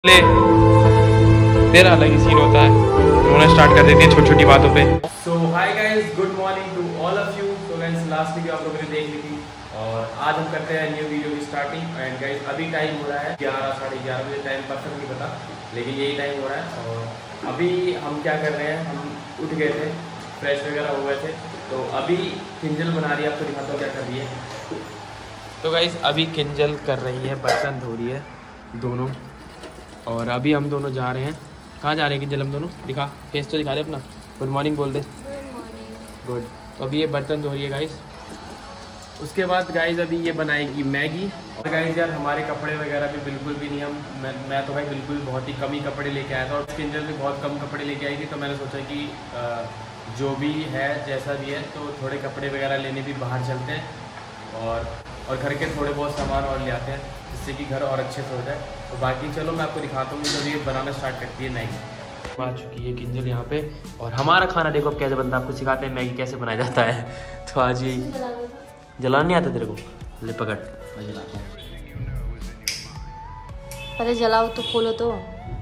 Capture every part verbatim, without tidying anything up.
ले तेरा अलग ही सीन होता है, उन्होंने स्टार्ट कर देती है छोटी छोटी बातों पे। So hi guys, good morning to all of you. So guys, last video आप लोगों ने देख ली थी और आज हम करते हैं न्यू वीडियो की स्टार्टिंग। एंड गाइस अभी टाइम हो रहा है ग्यारह साढ़े ग्यारह बजे, टाइम परफेक्ट नहीं पता लेकिन यही टाइम हो रहा है। और अभी हम क्या कर रहे हैं, हम उठ गए थे, फ्रेश वगैरह हो गए थे, तो अभी किंजल बना रही है, आपको दिखाता हूँ क्या कर रही है। तो गाइस अभी किंजल कर रही है, बर्तन धो रही है दोनों, और अभी हम दोनों जा रहे हैं। कहाँ जा रहे हैं किंजल हम दोनों? दिखा, फेस तो दिखा दे अपना, गुड मॉर्निंग बोल दे। गुड। तो अभी ये बर्तन धो रही है गाइस, उसके बाद गाइस अभी ये बनाएगी मैगी। और गाइस यार हमारे कपड़े वगैरह भी बिल्कुल भी नहीं, हम मैं, मैं तो भाई बिल्कुल बहुत ही कम ही कपड़े लेके आया था, और किंजल भी बहुत कम कपड़े लेके आई थी। तो मैंने सोचा कि जो भी है जैसा भी है तो थोड़े कपड़े वगैरह लेने भी बाहर चलते हैं और और घर के थोड़े बहुत सामान और ले आते हैं, जिससे कि घर और अच्छे से हो जाए। तो बाकी चलो मैं आपको दिखाता हूँ जब ये बनाना स्टार्ट करती है मैगी। आ चुकी है किंजल यहाँ पे, और हमारा खाना देखो अब कैसे बनता है, आपको सिखाते हैं मैगी कैसे बनाया जाता है। तो आज ये जलाना नहीं आता तेरे को? ले पकड़, मैं जलाता हूँ। पहले जलाओ तो खोलो तो।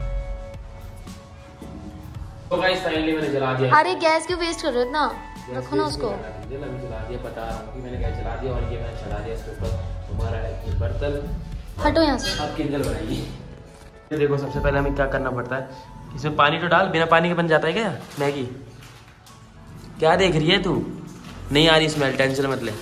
तो गाइस फाइनली मैंने जला दिया। अरे गैस क्यों वेस्ट कर रहे हो इतना? रखो ना उसको। मैंने जला दिया, बता रहा हूँ कि मैंने गैस जला दिया, और ये मैंने चढ़ा दिया इसके ऊपर हमारा है बर्तन। हटो यहाँ से। अब किंजल बनाएगी। ये देखो सबसे पहले हमें क्या करना पड़ता है, इसमें पानी तो डाल, बिना पानी के बन जाता है क्या मैगी? क्या देख रही है तू? नहीं आ रही स्मेल, टेंशन मत ले।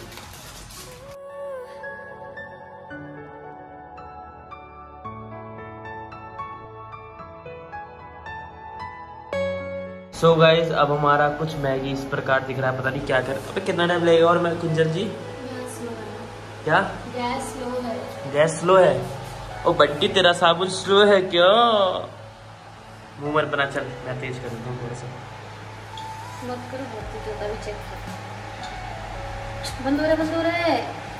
सो so गाइज अब हमारा कुछ मैगी इस प्रकार दिख रहा है, पता नहीं क्या कर। अबे कितना टाइम लगेगा? और मैं कुंजल जी क्या गैस स्लो है? गैस स्लो है? ओ बड्डी तेरा साबुन स्लो है क्या? मुंह मत बना, चल मैं तेज कर देता हूँ थोड़ा सा। मत करो, बहुत तो तभी चेक कर। बंद हो रहा है, बंद हो रहा है।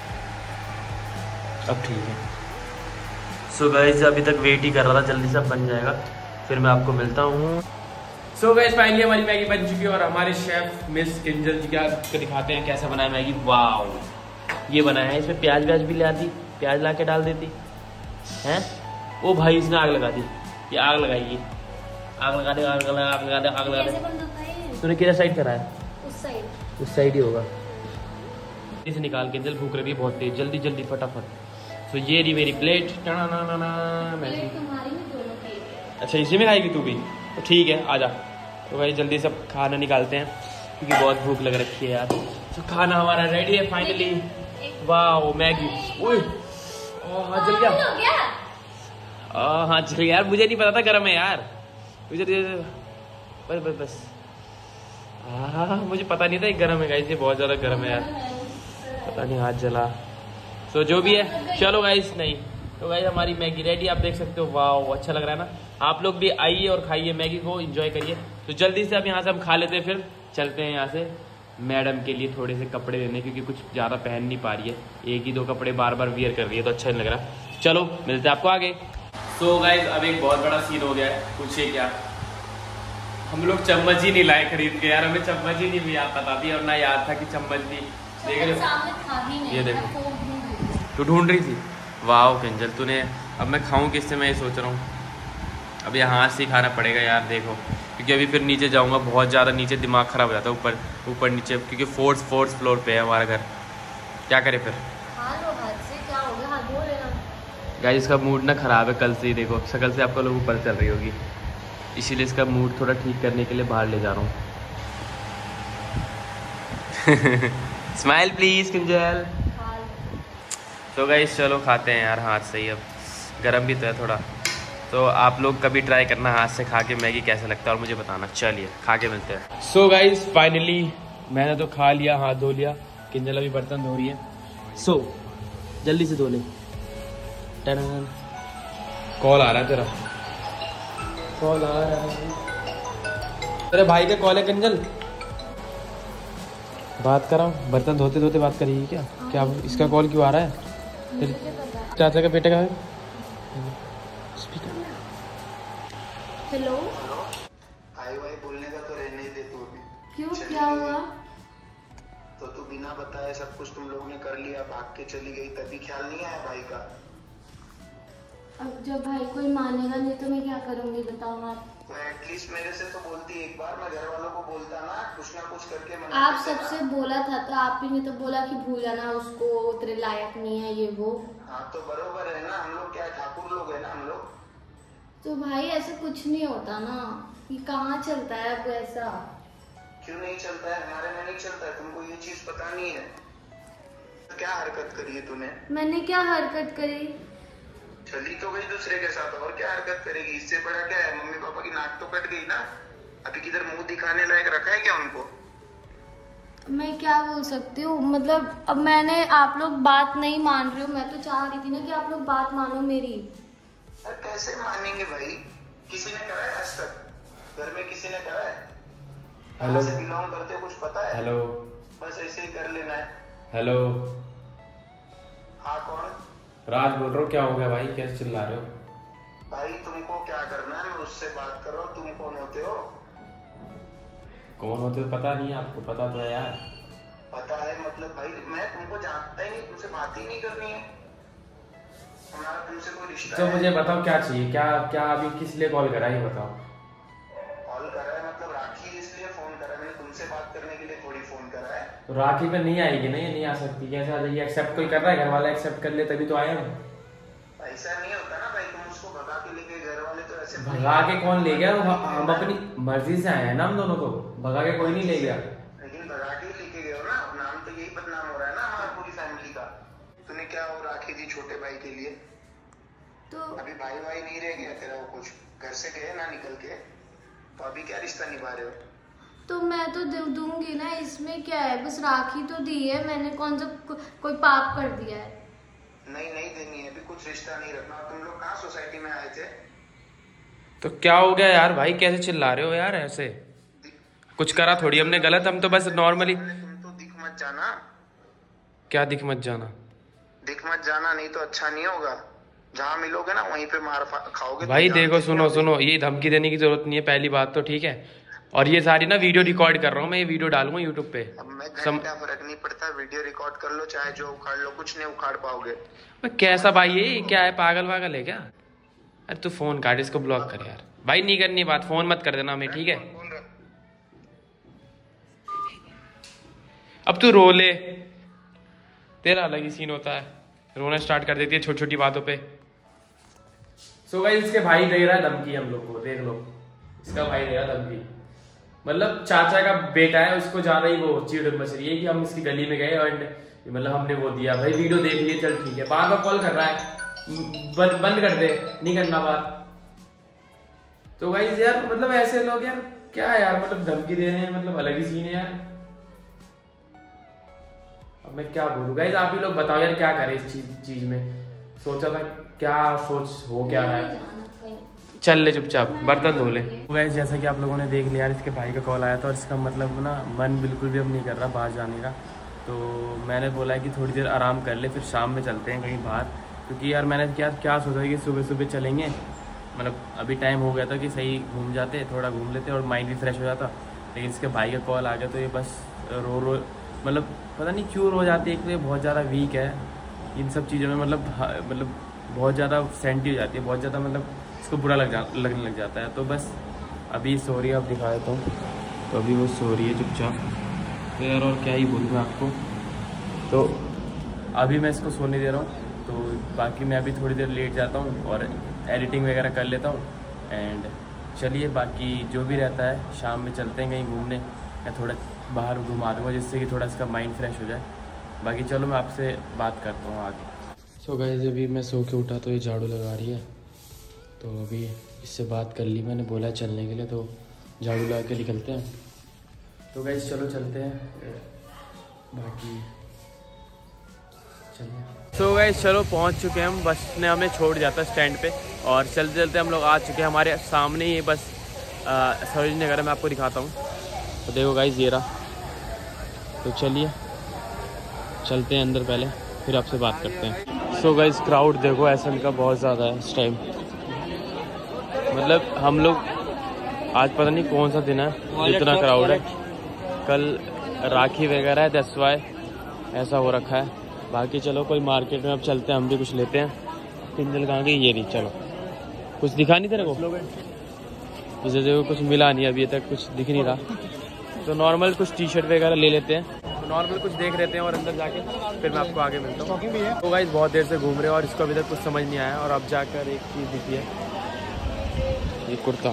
अब ठीक है। सो गाइज अभी तक वेट ही कर रहा था, जल्दी से अब बन जाएगा, फिर मैं आपको मिलता हूँ। सो गाइस फाइनली हमारी मैगी बन चुकी है, और हमारे शेफ मिस किंजल जी क्या दिखाते हैं कैसा बनाया मैगी। वाओ, ये बनाया है, इसमें प्याज व्याज भी ले आती, प्याज ला के डाल देती हैं। ओ भाई इसने आग लगा दी, ये आग लगाई, आग लगा दे, आग लगा आग लगा दे, आग लगा दे। तूने किधर साइड करा है? उस साइड, उस साइड ही होगा। इसे निकाल के, जल भूख लगी है बहुत तेज, जल्दी जल्दी फटाफट। सो ये रही मेरी प्लेट। टाना ना ना ना मैगी। अच्छा इसी में खाएगी तू भी? तो ठीक है आजा। तो भाई जल्दी सब खाना निकालते हैं क्योंकि बहुत भूख लग रखी है यार। तो खाना हमारा रेडी है फाइनली। वाह मैगी, ओए हाथ जल गया, हाँ जल गया यार, मुझे नहीं पता था गरम है यार, मुझे बस बस बस हाँ मुझे पता नहीं था ये गरम है गाइस, ये बहुत ज़्यादा गरम है यार, पता नहीं हाथ जला। तो जो भी है चलो गाइस। नहीं तो गाइस हमारी मैगी रेडी, आप देख सकते हो। वाह अच्छा लग रहा है ना? आप लोग भी आइए और खाइए मैगी को, एंजॉय करिए। तो जल्दी से अब यहाँ से हम खा लेते हैं, फिर चलते हैं यहाँ से मैडम के लिए थोड़े से कपड़े लेने, क्योंकि कुछ ज़्यादा पहन नहीं पा रही है, एक ही दो कपड़े बार बार वियर कर रही है, तो अच्छा नहीं लग रहा। चलो मिलते हैं आपको आगे। तो गाइस अब एक बहुत बड़ा सीन हो गया है, पूछिए क्या, हम लोग चम्मच ही नहीं लाए खरीद के यार, हमें चम्मच ही नहीं याद पता थी, और ना याद था कि चम्मच भी। देख रहे ये देखो, तू ढूंढ रही थी। वाह किंजल तूने, अब मैं खाऊं किससे, मैं ये सोच रहा हूँ। अब यहाँ हाथ से ही खाना पड़ेगा यार, देखो, क्योंकि अभी फिर नीचे जाऊँगा, बहुत ज़्यादा नीचे दिमाग ख़राब हो जाता है, ऊपर ऊपर नीचे, क्योंकि फोर्थ फोर्थ फ्लोर पे है हमारा घर। क्या करें फिर? हाथ से क्या हो गया, हाथ धो लेना। गाइस इसका मूड ना ख़राब है कल से ही, देखो शक्ल से आपको लोग ऊपर चल रही होगी, इसीलिए इसका मूड थोड़ा ठीक करने के लिए बाहर ले जा रहा हूँ। Smile please Kinjal. तो गाइस चलो खाते हैं यार हाथ से ही, अब गर्म भी तो है थोड़ा। तो आप लोग कभी ट्राई करना हाथ से खा के मैगी कैसा लगता है और मुझे बताना। चलिए खा के मिलते हैं। सो गाइस फाइनली मैंने तो खा लिया, हाथ धो लिया, किंजल अभी बर्तन धो रही है। सो so, जल्दी से धो ले। कॉल आ रहा है तेरा, कॉल आ रहा है तेरे भाई का कॉल है किंजल, बात कर रहा हूँ। बर्तन धोते धोते बात करेगी क्या? क्या इसका कॉल क्यों आ रहा है? तेरे चाचा का बेटे का है। हेलो, आई वाई बोलने का तो रहने ही दे तू अभी। क्यों क्या हुआ? तो तू बिना बताए सब कुछ तुम लोगों ने कर लिया, भाग के चली गई, तभी ख्याल नहीं आया भाई का? अब जब भाई कोई मानेगा नहीं तो मैं क्या करूंगी बताओ आप। तो एटलीस्ट मेरे से तो बोलती एक बार, मैं घर वालों को बोलता ना, कुछ ना कुछ करके मना आप करते सबसे ना। बोला था तो आप ही ने तो बोला कि भूल जाना उसको, तेरे लायक नहीं है ये वो। हाँ तो बरोबर है ना, हम लोग क्या ठाकुर लोग है ना हम लोग। तो भाई ऐसा कुछ नहीं होता ना, ये कहाँ चलता है अब ऐसा। क्यों नहीं चलता है, हमारे में नहीं चलता है, तुमको ये चीज पता नहीं है। क्या हरकत करी है तूने? मैंने क्या हरकत करी? चली तो गई दूसरे के साथ, और क्या हरकत करेगी, इससे बड़ा क्या है। मम्मी पापा की नाक तो कट गई ना, अभी किधर मुंह दिखाने लायक रखा है क्या उनको? मैं क्या बोल सकती हूँ, मतलब अब मैंने, आप लोग बात नहीं मान रहे हो, मैं तो चाह रही थी ना कि आप लोग बात मानो मेरी। अरे कैसे मानेंगे भाई, किसी ने करा है आज तक? घर में किसी ने करा है? हेलो, से बिलोंग करते हो, कुछ पता है? हेलो, बस ऐसे ही कर लेना है। हेलो। हाँ कौन? राज बोल रहा हूँ, क्या हो गया भाई, कैसे चिल्ला रहे हो? भाई तुमको क्या करना है, मैं उससे बात कर रहा हूँ, तुम कौन होते हो? कौन होते हो पता नहीं, आपको पता तो है यार। पता है मतलब भाई, मैं तुमको जानता ही नहीं, तुमसे बात ही नहीं करनी है, हमारा तुमसे कोई रिश्ता तो है? मुझे बताओ क्या चाहिए, क्या क्या अभी किस लिए कॉल करा ये बताओ। कॉल करा है मतलब राखी इसलिए फोन करा, मैंने तुमसे बात करने के लिए थोड़ी फोन करा है। तो राखी पे नहीं आएगी ना, ये नहीं आ सकती, कैसे आ जाएगी? एक्सेप्ट कोई कर रहा है, घर वाला एक्सेप्ट कर ले तभी तो आए हम। ऐसा नहीं होता ना भाई, तुम उसको भगा के लेके, घर वाले तो ऐसे भगा के कौन ले गया? हम अपनी मर्जी से आए हैं ना हम दोनों, तो भगा के कोई नहीं ले गया। लेकिन भगा के लेके गए हो ना, नाम तो यही बदनाम हो रहा है ना हमारी पूरी फैमिली का। तूने क्या वो राखी दी छोटे भाई के लिए? तो अभी भाई भाई नहीं रह गया तेरा, वो कुछ घर से गए ना निकल के, तो अभी क्या रिश्ता निभा रहे हो? तो मैं तो दे दूंगी ना, इसमें क्या है, बस राखी तो दी है मैंने, कौन सा को, कोई पाप कर दिया है। नहीं नहीं देनी है, अभी कुछ रिश्ता नहीं रखना। तुम लोग कहाँ सोसाइटी में आए थे? तो क्या हो गया यार भाई, कैसे चिल्ला रहे हो यार ऐसे? कुछ करा थोड़ी हमने गलत, हम तो बस नॉर्मली। तुम तो दिख मत जाना। क्या दिख मत जाना? दिख मत जाना, नहीं तो अच्छा नहीं होगा। जहाँ मिलोगे ना वहीं पे मार फा- खाओगे। भाई तुम देखो, जानते सुनो क्या? सुनो, ये धमकी देने की जरूरत नहीं है, पहली बात तो ठीक है। और ये सारी ना वीडियो रिकॉर्ड कर रहा हूँ मैं, ये वीडियो डालूंगा यूट्यूब पे। अब मैं सम... घंटा फर्क नहीं पड़ता, वीडियो रिकॉर्ड कर लो चाहे जो उखाड़ लो, कुछ नहीं उखाड़ पाओगे। भाई कैसा भाई, ये क्या है, पागल वागल है क्या? अरे तू फोन काट, इसको ब्लॉक कर यार। भाई नहीं करनी बात, फोन मत कर देना हमें, ठीक है? कौन रहा? अब तू रो ले, तेरा अलग ही सीन होता है, रोना स्टार्ट कर देती है छोटी छोटी बातों पे। सो भाई इसके भाई दे रहा है धमकी हम लोग को, देख लो, इसका भाई दे रहा है धमकी। मतलब चाचा का बेटा है, उसको ज्यादा ही वो चिढ़ मच रही है कि हम इसकी गली में गए एंड मतलब हमने वो दिया। भाई वीडियो देख लिए, चल ठीक है, बार बार कॉल कर रहा है, बंद बंद कर दे, नहीं करना बात। तो भाई यार मतलब ऐसे लोग यार क्या है यार, मतलब धमकी दे रहे हैं, मतलब अलग ही सीन है यार। अब मैं क्या बोलूं गाइस, आप ही लोग बताओ यार क्या करें इस चीज चीज में। सोचा था क्या, सोच हो क्या है। चल ले चुपचाप, बर्तन धो ले। वैसे जैसा कि आप लोगों ने देख लिया यार, इसके भाई का कॉल आया था और इसका मतलब ना मन बिल्कुल भी अब नहीं कर रहा बाहर जाने का। तो मैंने बोला है कि थोड़ी देर आराम कर ले, फिर शाम में चलते हैं कहीं बाहर। क्योंकि यार मैंने क्या क्या सोचा कि सुबह सुबह चलेंगे, मतलब अभी टाइम हो गया था कि सही घूम जाते, थोड़ा घूम लेते और माइंड भी फ्रेश हो जाता। लेकिन इसके भाई का कॉल आ गया तो ये बस रो रो मतलब पता नहीं क्यों रो जाती है। एक तो ये बहुत ज़्यादा वीक है इन सब चीज़ों में, मतलब मतलब बहुत ज़्यादा सेंटी हो जाती है, बहुत ज़्यादा मतलब इसको बुरा लग जा लगने लग जाता है। तो बस अभी सो रही है, अब दिखा देता हूँ। तो अभी वो सो रही है चुपचाप। तो यार और क्या ही बोलूँ मैं आपको, तो अभी मैं इसको सोने दे रहा हूँ। तो बाकी मैं अभी थोड़ी देर लेट जाता हूँ और एडिटिंग वगैरह कर लेता हूँ। एंड चलिए बाकी जो भी रहता है शाम में चलते हैं कहीं घूमने, या थोड़ा बाहर घुमा दूँगा जिससे कि थोड़ा इसका माइंड फ्रेश हो जाए। बाकी चलो मैं आपसे बात करता हूँ आगे। सो गाइस अभी मैं सो के उठा तो ये झाड़ू लगा रही है, तो अभी इससे बात कर ली मैंने, बोला चलने के लिए, तो झाड़ू लगा के निकलते हैं। तो गाइस चलो चलते हैं, बाकी चलिए। सो गाइस चलो पहुंच चुके हैं हम, बस ने हमें छोड़ जाता स्टैंड पे और चलते चलते हम लोग आ चुके हैं। हमारे सामने ही बस सरोजनी नगर है, मैं आपको दिखाता हूँ। तो देखो गाइस ये रहा, तो चलिए चलते हैं अंदर, पहले फिर आपसे बात करते हैं। सो गाइस क्राउड देखो एसएम का बहुत ज़्यादा है इस टाइम, मतलब हम लोग आज पता नहीं कौन सा दिन है इतना क्राउड है। कल राखी वगैरह है, दैट्स वाई ऐसा हो रखा है। बाकी चलो कोई मार्केट में अब चलते हैं, हम भी कुछ लेते हैं किंजल कहाँ गई? ये रही। चलो कुछ दिखा नहीं तेरे को? जैसे देखो कुछ मिला नहीं अभी तक, कुछ दिख नहीं रहा, तो नॉर्मल कुछ टी शर्ट वगैरह ले लेते हैं, तो नॉर्मल कुछ देख लेते हैं और अंदर जाके फिर मैं आपको आगे मिलता हूँ। तो गाइस बहुत देर से घूम रहे हैं और इसको अभी तक कुछ समझ नहीं आया, और अब जाकर एक चीज़ दिखी है, ये कुर्ता।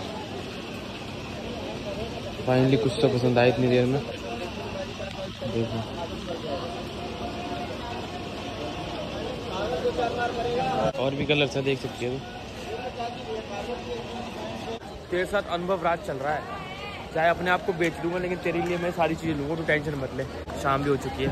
फाइनली कुछ तो पसंद आया इतनी देर में। देखो और भी कलर है, देख सकते हो। तेरे साथ अनुभव राज चल रहा है, चाहे अपने आप को बेच दूंगा लेकिन तेरे लिए मैं सारी चीज़ें लूँगा, तो टेंशन मत ले। शाम भी हो चुकी है।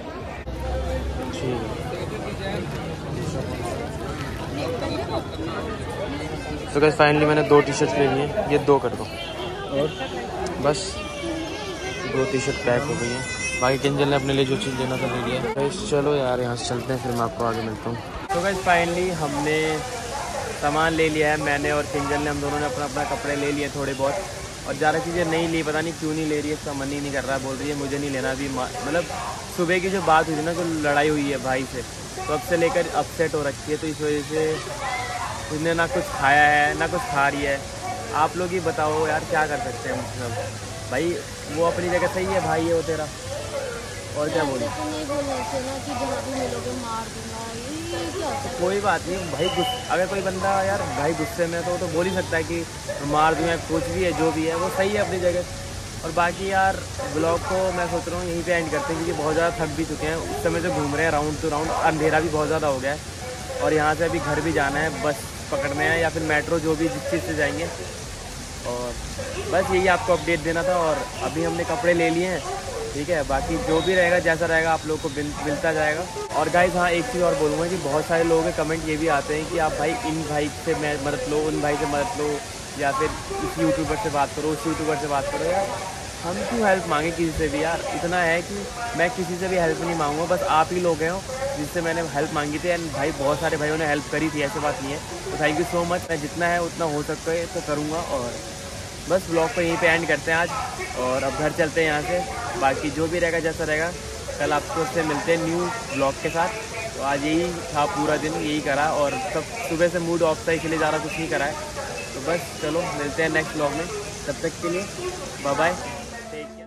तो गाइस फाइनली मैंने दो टी शर्ट ले लिए, ये दो कर दो, और बस दो टी शर्ट पैक हो गई है। बाकी किंजल ने अपने लिए जो चीज़ लेना था ले लिया। गाइस चलो यार यहाँ से चलते हैं, फिर मैं आपको आगे मिलता हूँ। तो गाइस फाइनली हमने सामान ले लिया है, मैंने और किंजल ने, हम दोनों ने अपना अपना कपड़े ले लिए थोड़े बहुत, और ज़्यादा चीज़ें नहीं ली, पता नहीं क्यों नहीं ले रही है, इसका मन ही नहीं कर रहा है, बोल रही है मुझे नहीं लेना अभी। मतलब सुबह की जो बात हुई थी ना, जो लड़ाई हुई है भाई से, तो अब से लेकर अपसेट हो रखी है, तो इस वजह से उसने ना कुछ खाया है ना कुछ खा रही है। आप लोग ही बताओ यार क्या कर सकते हैं मतलब। भाई वो अपनी जगह सही है, भाई है वो तेरा, और क्या बोलूं। नहीं बोलना चाहिए ना कि जहाँ भी मिलोगे मार दूंगा, ये क्या होता है? कोई बात नहीं भाई, अगर कोई बंदा यार भाई गुस्से में तो तो बोल ही सकता है कि मार दूँ या कुछ भी है, जो भी है वो सही है अपनी जगह। और बाकी यार ब्लॉग को मैं सोच रहा हूँ यहीं पे एंड करते हैं, क्योंकि बहुत ज़्यादा थक भी चुके हैं, उस समय से घूम रहे हैं राउंड टू राउंड, अंधेरा भी बहुत ज़्यादा हो गया है, और यहाँ से अभी घर भी जाना है, बस पकड़ने हैं या फिर मेट्रो, जो भी जिस चीज़ से जाएंगे। और बस यही आपको अपडेट देना था, और अभी हमने कपड़े ले लिए हैं, ठीक है। बाकी जो भी रहेगा जैसा रहेगा आप लोगों को मिलता जाएगा। और गाइस हाँ एक चीज़ और बोलूँगा कि बहुत सारे लोगों के कमेंट ये भी आते हैं कि आप भाई इन भाई से मदद लो, उन भाई से मदद लो, या फिर इस यूट्यूबर से बात करो, उस यूट्यूबर से बात करो। यार हम क्यों हेल्प मांगे किसी से भी? यार इतना है कि मैं किसी से भी हेल्प नहीं मांगूंगा, बस आप ही लोग हैं जिससे मैंने हेल्प मांगी थी, एंड भाई बहुत सारे भाइयों ने हेल्प करी थी, ऐसी बात नहीं है। तो थैंक यू सो मच। मैं जितना है उतना हो सकता है तो करूँगा, और बस ब्लॉग को यहीं पे एंड करते हैं आज, और अब घर चलते हैं यहाँ से। बाकी जो भी रहेगा जैसा रहेगा, कल आपको उससे मिलते हैं न्यू ब्लॉग के साथ। तो आज यही था, पूरा दिन यही करा, और सब सुबह से मूड ऑफ था, इसलिए ज़्यादा कुछ नहीं करा है। तो बस चलो मिलते हैं नेक्स्ट ब्लॉग में, तब तक के लिए बाय बाय।